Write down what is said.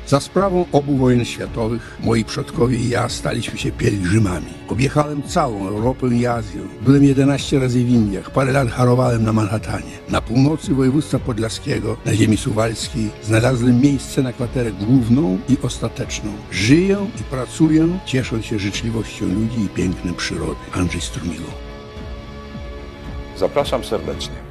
Za sprawą obu wojen światowych moi przodkowie i ja staliśmy się pielgrzymami. Objechałem całą Europę i Azję. Byłem 11 razy w Indiach, parę lat harowałem na Manhattanie. Na północy województwa podlaskiego, na ziemi suwalskiej, znalazłem miejsce na kwaterę główną i ostateczną. Żyję i pracuję, ciesząc się życzliwością ludzi i pięknem przyrody. Andrzej Strumiło. Zapraszam serdecznie.